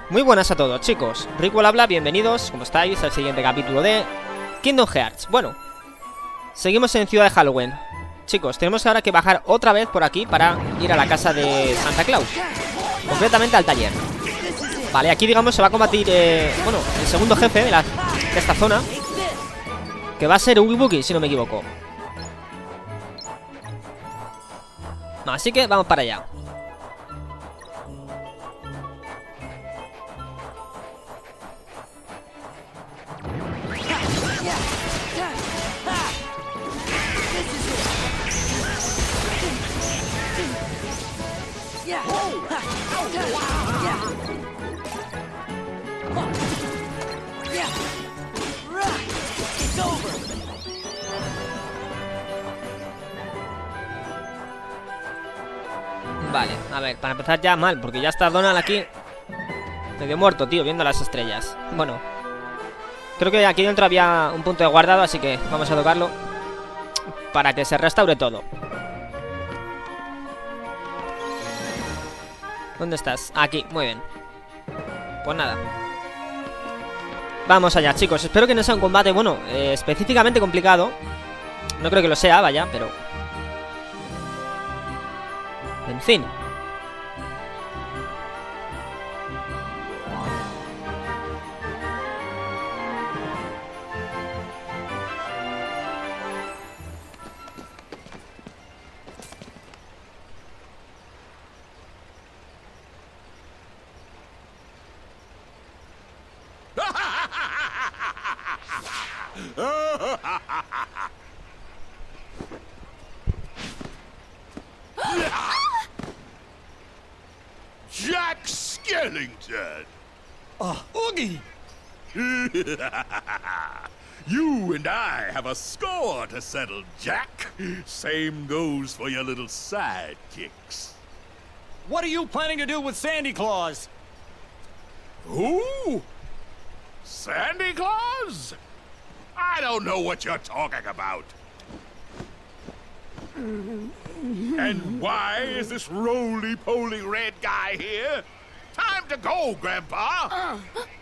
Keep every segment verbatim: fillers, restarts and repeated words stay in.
Muy buenas a todos, chicos. Rickwell habla, bienvenidos, ¿cómo estáis? Al siguiente capítulo de Kingdom Hearts. Bueno, seguimos en Ciudad de Halloween. Chicos, tenemos ahora que bajar otra vez por aquí para ir a la casa de Santa Claus, concretamente al taller. Vale, aquí digamos se va a combatir, eh, bueno, el segundo jefe de, la, de esta zona, que va a ser Oogie Boogie, si no me equivoco. Así que vamos para allá. Vale, a ver, para empezar ya mal, porque ya está Donald aquí medio muerto, tío, viendo las estrellas. Bueno, creo que aquí dentro había un punto de guardado, así que vamos a tocarlo para que se restaure todo. ¿Dónde estás? Aquí, muy bien. Pues nada, vamos allá, chicos. Espero que no sea un combate, bueno, eh, específicamente complicado. No creo que lo sea, vaya, pero... en fin. Jack Skellington! Oh, Oogie! You and I have a score to settle, Jack. Same goes for your little sidekicks. What are you planning to do with Sandy Claus? Who? Sandy Claus? I don't know what you're talking about. And why is this roly-poly red guy here? Time to go, Grandpa! Uh.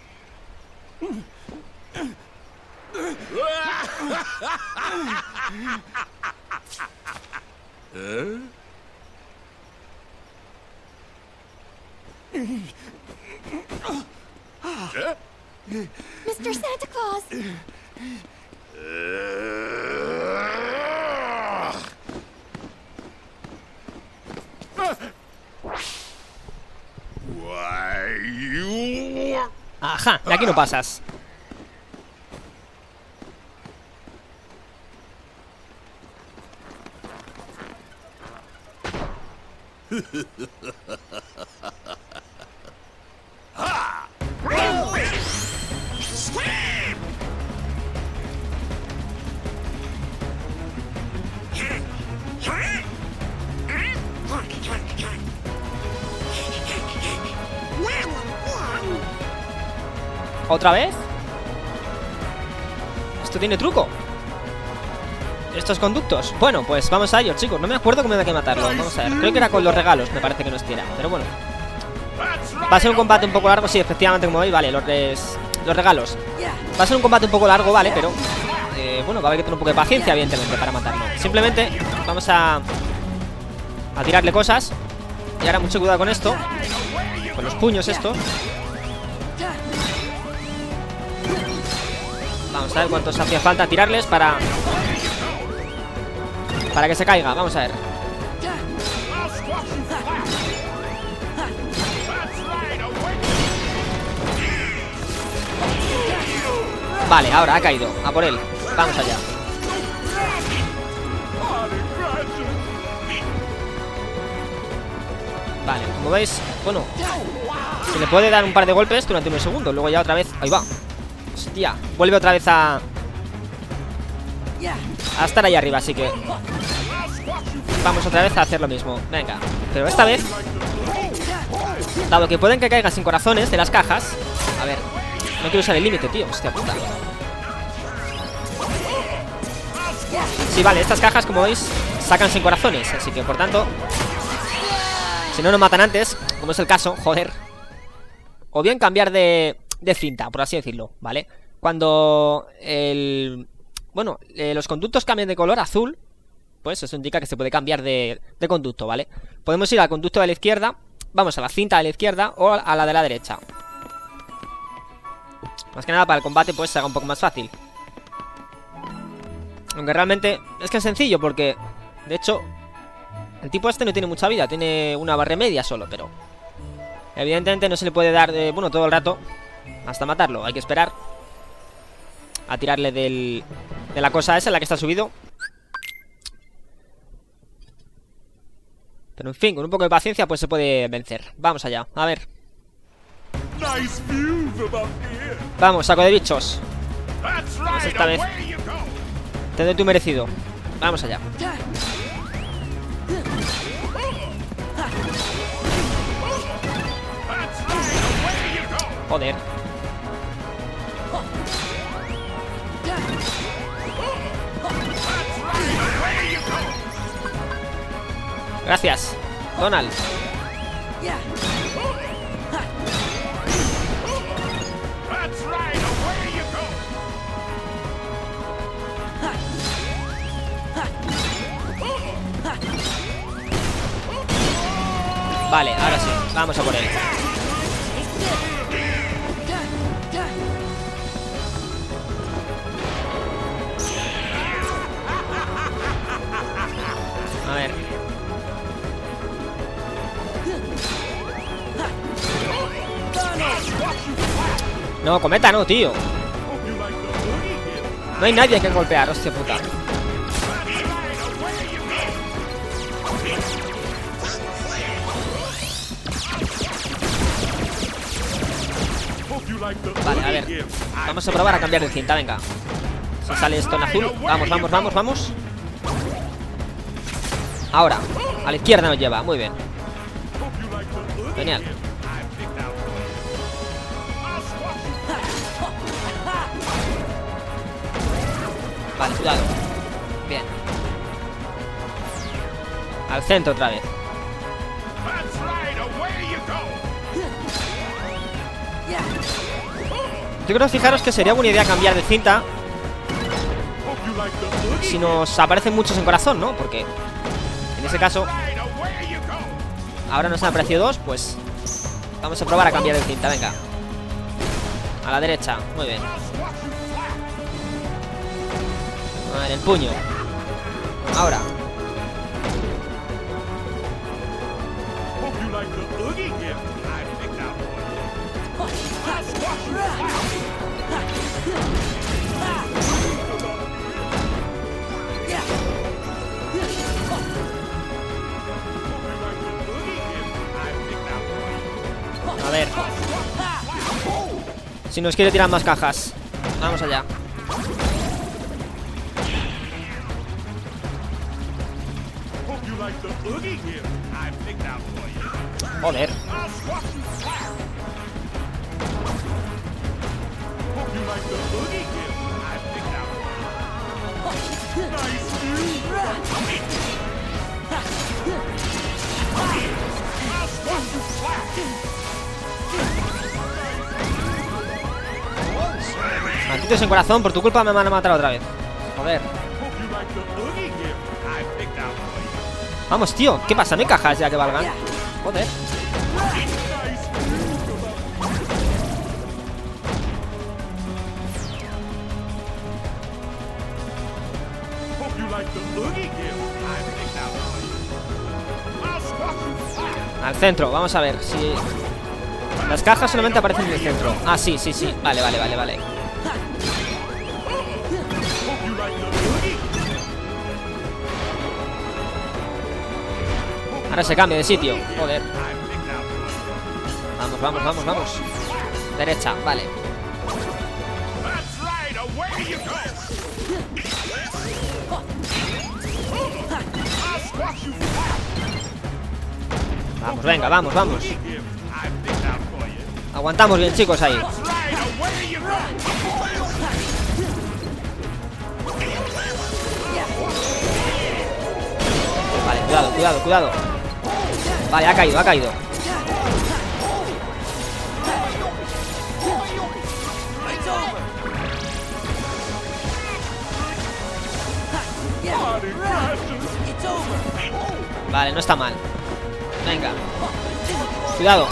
Huh? Huh? Mister Santa Claus! Why, you... Ajá, de aquí no pasas. ¿Otra vez? Esto tiene truco. Estos conductos. Bueno, pues vamos a ello, chicos. No me acuerdo cómo había que matarlo. Vamos a ver. Creo que era con los regalos. Me parece que no estiera. Pero bueno. Va a ser un combate un poco largo. Sí, efectivamente, como veis, vale. Los, res... los regalos. Va a ser un combate un poco largo, vale. Pero, eh, bueno, va a haber que tener un poco de paciencia, evidentemente, para matarlo. Simplemente vamos a... a tirarle cosas. Y ahora mucho cuidado con esto. Con los puños estos. Vamos a ver cuántos hacía falta tirarles para... para que se caiga, vamos a ver. Vale, ahora ha caído, a por él. Vamos allá. Vale, como veis, bueno, se le puede dar un par de golpes durante unos segundos. Luego ya otra vez, ahí va. Hostia, vuelve otra vez a... a estar ahí arriba, así que... vamos otra vez a hacer lo mismo. Venga, pero esta vez, dado que pueden que caigan sin corazones de las cajas... A ver, no quiero usar el límite, tío. Hostia puta. Sí, vale, estas cajas, como veis, sacan sin corazones. Así que, por tanto, si no nos matan antes, como es el caso, joder, o bien cambiar de, de cinta, por así decirlo, ¿vale? Cuando el... Bueno, eh, los conductos cambian de color azul, pues eso indica que se puede cambiar de, de conducto, ¿vale? Podemos ir al conducto de la izquierda, vamos a la cinta de la izquierda o a la de la derecha. Más que nada para el combate pues se haga un poco más fácil. Aunque realmente es que es sencillo porque, de hecho, el tipo este no tiene mucha vida, tiene una barra media solo, pero evidentemente no se le puede dar, de, bueno, todo el rato hasta matarlo. Hay que esperar a tirarle del, de la cosa esa en la que está subido. Pero en fin, con un poco de paciencia pues se puede vencer. Vamos allá, a ver. Vamos, saco de bichos. Pues esta vez te doy tu merecido. Vamos allá. Joder. Gracias, Donald. Vale, ahora sí, vamos a por él. A ver. No, cometa no, tío. No hay nadie que golpear, hostia puta. Vale, a ver. Vamos a probar a cambiar de cinta, venga. Si sale esto en azul. Vamos, vamos, vamos, vamos. Ahora, a la izquierda nos lleva, muy bien. Genial. Vale, cuidado. Bien. Al centro otra vez. Yo creo, fijaros que sería buena idea cambiar de cinta si nos aparecen muchos en corazón, ¿no? Porque en ese caso ahora nos han aparecido dos, pues vamos a probar a cambiar de cinta, venga. A la derecha, muy bien. A ver, el puño. Ahora. A ver. Si nos quiere tirar más cajas. Vamos allá. Joder. Malditos en corazón, por tu culpa me van a matar otra vez. Joder. Vamos, tío, ¿qué pasa? ¿No hay cajas ya que valgan? Joder. Al centro, vamos a ver si... Las cajas solamente aparecen en el centro. Ah, sí, sí, sí, vale, vale, vale, vale. Ahora se cambia de sitio, joder. Vamos, vamos, vamos, vamos. Derecha, vale. Vamos, venga, vamos, vamos. Aguantamos bien, chicos, ahí. Vale, cuidado, cuidado, cuidado. Vale, ha caído, ha caído. no está mal. Venga. Cuidado.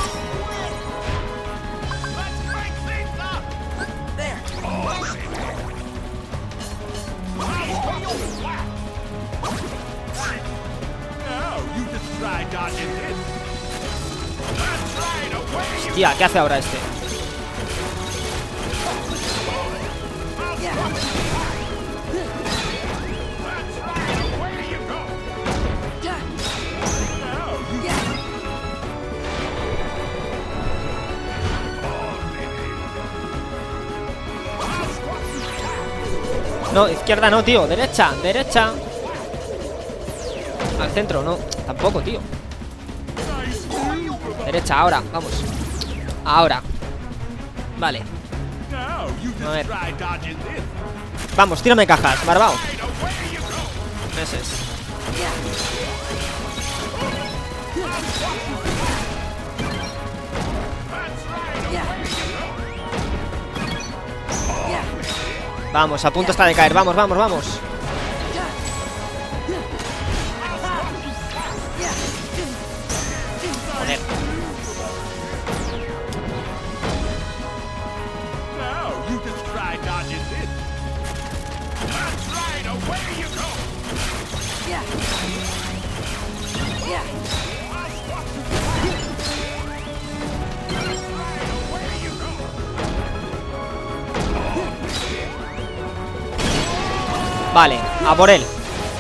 Hostia, ¿qué hace ahora este? No, izquierda no, tío. Derecha, derecha. Al centro, no. Tampoco, tío. Derecha, ahora, vamos. Ahora. Vale. A ver. Vamos, tírame cajas, barbao. Ese es. Vamos, a punto está de caer. Vamos, vamos, vamos. Joder. Vale, a por él.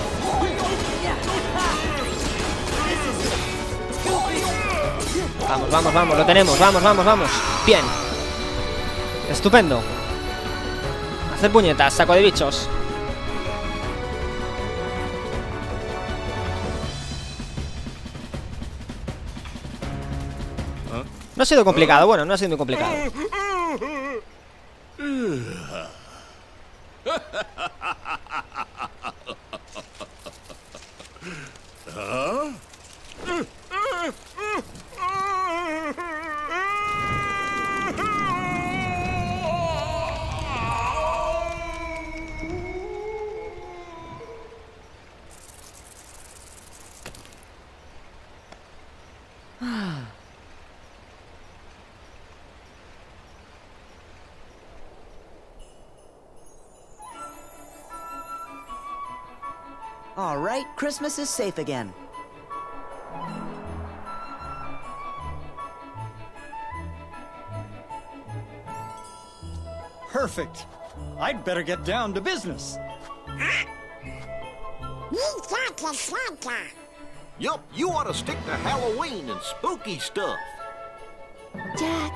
Vamos, vamos, vamos, lo tenemos. Vamos, vamos, vamos. Bien. Estupendo. Hacer puñetas, saco de bichos. No ha sido complicado, bueno, no ha sido muy complicado. All right, Christmas is safe again. Perfect. I'd better get down to business. Yup, you ought to stick to Halloween and spooky stuff. Jack.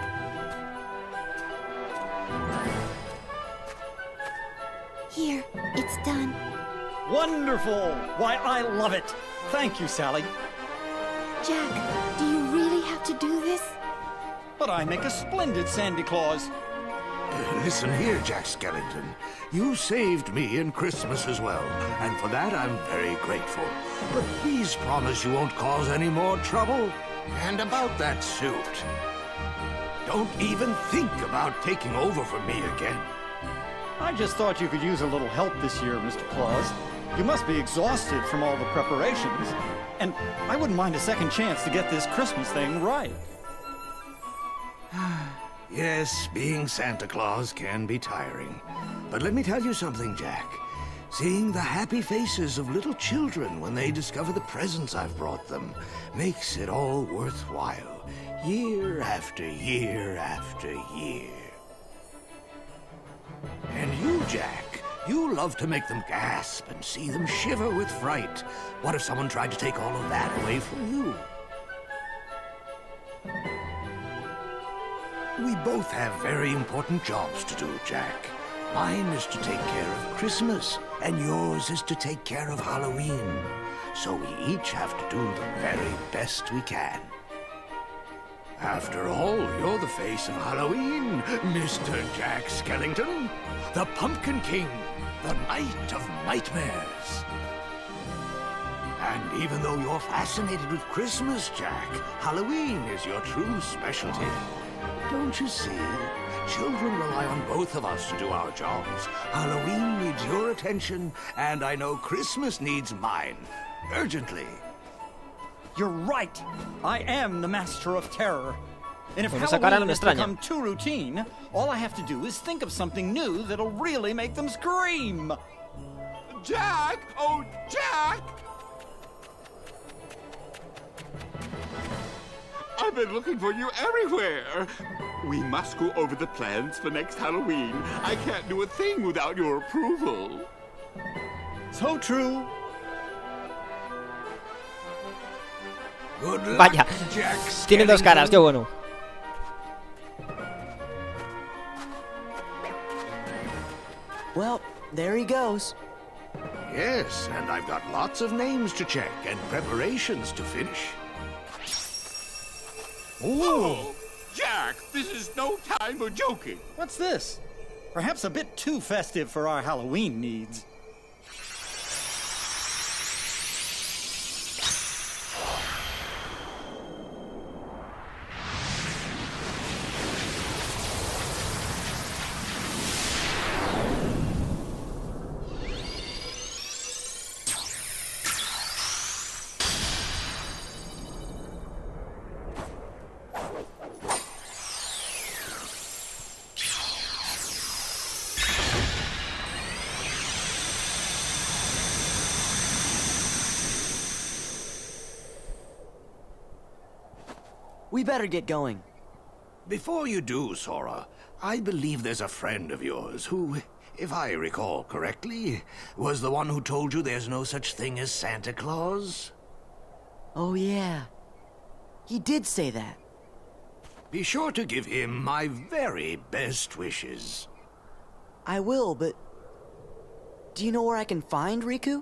Here, it's done. Wonderful! Why, I love it. Thank you, Sally. Jack, do you really have to do this? But I make a splendid Sandy Claus. Uh, listen here, Jack Skellington. You saved me in Christmas as well, and for that I'm very grateful. But please promise you won't cause any more trouble. And about that suit, don't even think about taking over for me again. I just thought you could use a little help this year, Mister Claus. You must be exhausted from all the preparations. And I wouldn't mind a second chance to get this Christmas thing right. Yes, being Santa Claus can be tiring. But let me tell you something, Jack. Seeing the happy faces of little children when they discover the presents I've brought them makes it all worthwhile, year after year after year. And you, Jack, you love to make them gasp and see them shiver with fright. What if someone tried to take all of that away from you? We both have very important jobs to do, Jack. Mine is to take care of Christmas, and yours is to take care of Halloween. So we each have to do the very best we can. After all, you're the face of Halloween, Mister Jack Skellington. The Pumpkin King, the Knight of Nightmares. And even though you're fascinated with Christmas, Jack, Halloween is your true specialty. Don't you see? Children rely on both of us to do our jobs. Halloween needs your attention, and I know Christmas needs mine. Urgently. You're right. I am the master of terror. And if Pues esa cara no Halloween me has extraña. become too routine, all I have to do is think of something new that'll really make them scream. Jack! Oh, Jack! I've been looking for you everywhere. We must go over the plans for next Halloween. I can't do a thing without your approval. So true. Good luck, Vaya, Jack tiene dos caras, qué bueno. Well, there he goes. Yes, and I've got lots of names to check and preparations to finish. Oh, Jack, this is no time for joking. What's this? Perhaps a bit too festive for our Halloween needs. We better get going. Before you do, Sora, I believe there's a friend of yours who, if I recall correctly, was the one who told you there's no such thing as Santa Claus. Oh, yeah. He did say that. Be sure to give him my very best wishes. I will, but... do you know where I can find Riku?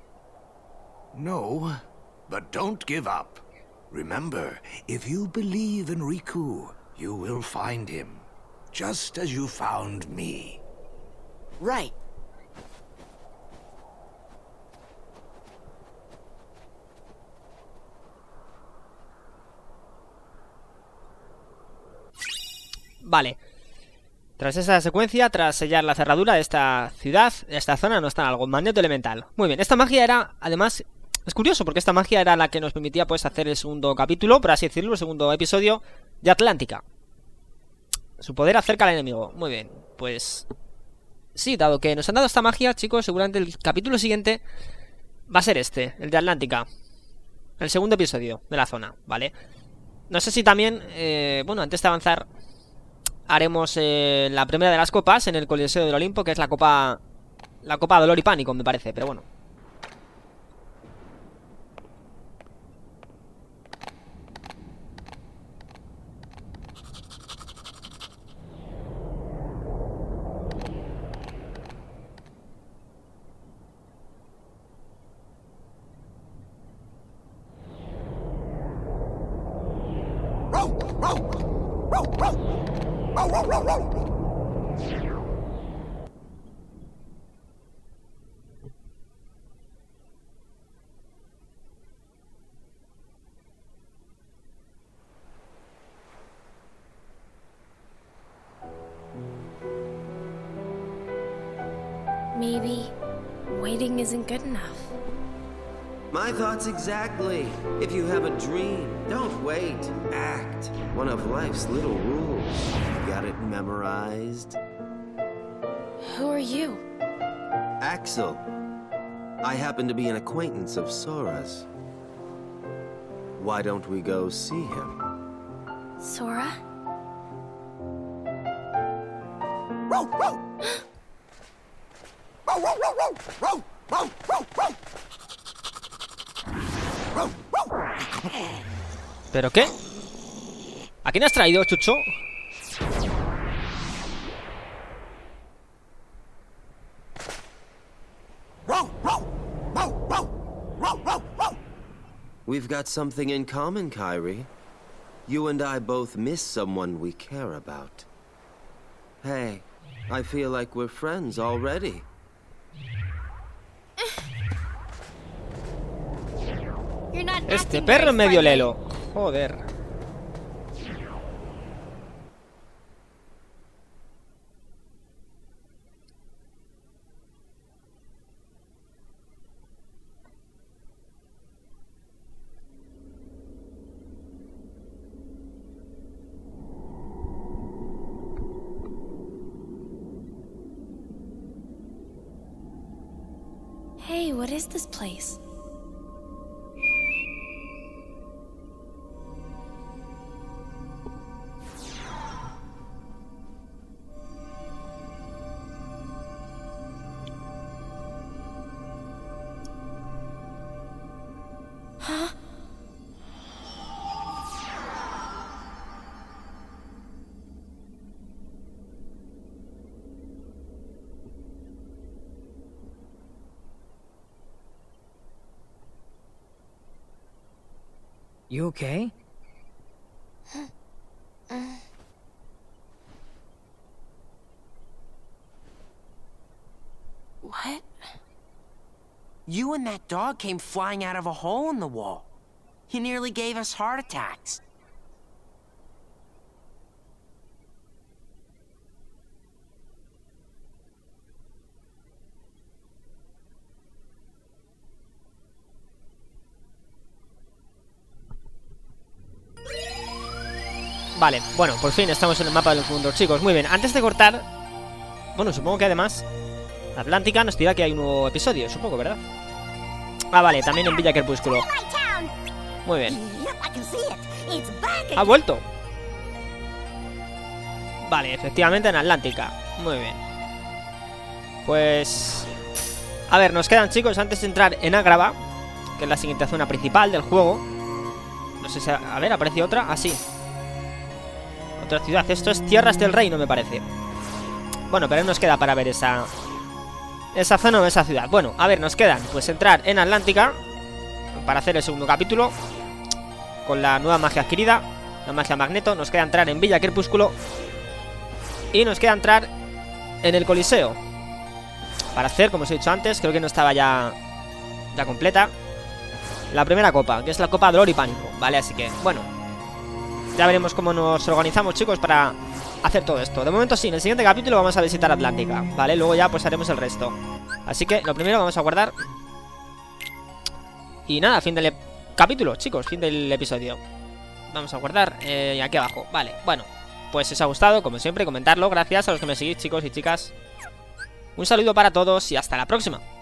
No, but don't give up. Remember, if you believe in Riku, you will find him, just as you found me. Right. Vale. Tras esa secuencia, tras sellar la cerradura de esta ciudad, esta zona no está algo magneto elemental. Muy bien, esta magia era, además, es curioso porque esta magia era la que nos permitía pues hacer el segundo capítulo, por así decirlo, el segundo episodio de Atlántica. Su poder acerca al enemigo. Muy bien, pues... sí, dado que nos han dado esta magia, chicos, seguramente el capítulo siguiente va a ser este, el de Atlántica. El segundo episodio de la zona, ¿vale? No sé si también, eh, bueno, antes de avanzar, haremos eh, la primera de las copas en el Coliseo del Olimpo, que es la copa... la copa Dolor y Pánico, me parece, pero bueno. Maybe waiting isn't good enough. My thoughts exactly. If you have a dream, don't wait. Act. One of life's little rules. Got it memorized? Who are you? Axel. I happen to be an acquaintance of Sora's. Why don't we go see him? Sora? ¿Pero qué? ¿A quién has traído, Chucho? We've got something in common, Kairi. You and I both miss someone we care about. Hey, I feel like we're friends already. You're not Este acting perro very es medio friendly. lelo. Joder. Hey, what is this place? Huh? You okay? What? You and that dog came flying out of a hole in the wall. You nearly gave us heart attacks. Vale, bueno, por fin estamos en el mapa del mundo, chicos. Muy bien, antes de cortar, bueno, supongo que además Atlántica nos dirá que hay un nuevo episodio, supongo, ¿verdad? Ah, vale, también en Villa Crepúsculo. Muy bien. Ha vuelto. Vale, efectivamente en Atlántica. Muy bien. Pues... a ver, nos quedan, chicos, antes de entrar en Agrava, que es la siguiente zona principal del juego. No sé si... a ver, aparece otra. Ah, sí. Otra ciudad. Esto es Tierras del Reino, me parece. Bueno, pero nos queda para ver esa... esa zona o esa ciudad. Bueno, a ver, nos quedan pues entrar en Atlántica para hacer el segundo capítulo con la nueva magia adquirida, la magia Magneto. Nos queda entrar en Villa Crepúsculo y nos queda entrar en el Coliseo para hacer, como os he dicho antes, creo que no estaba ya ya completa, la primera copa, que es la Copa Dolor y Pánico, ¿vale? Así que, bueno, ya veremos cómo nos organizamos, chicos, para hacer todo esto. De momento sí, en el siguiente capítulo vamos a visitar Atlántica, ¿vale? Luego ya pues haremos el resto. Así que lo primero vamos a guardar. Y nada, fin del capítulo, chicos, fin del episodio. Vamos a guardar eh, aquí abajo, vale, bueno. Pues si os ha gustado, como siempre, comentarlo. Gracias a los que me seguís, chicos y chicas. Un saludo para todos y hasta la próxima.